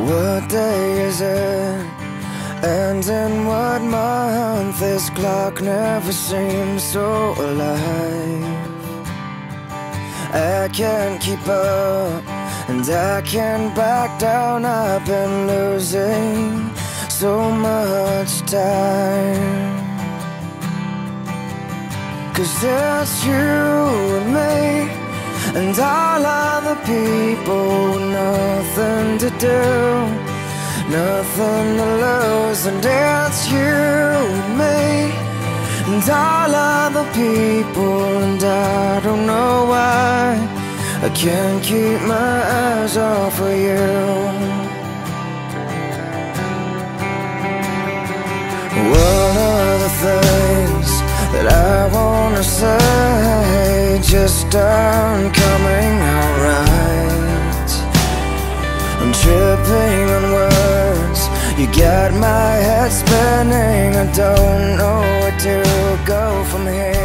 What day is it? And in what month? This clock never seems so alive. I can't keep up, and I can't back down. I've been losing so much time. 'Cause it's you and me, and all other people with nothing to do, nothing to lose. And it's you and me, and all other people. And I don't know why I can't keep my eyes off of you. One of the things that I wanna say just aren't coming out right. I'm tripping on words, you got my head spinning. I don't know where to go from here.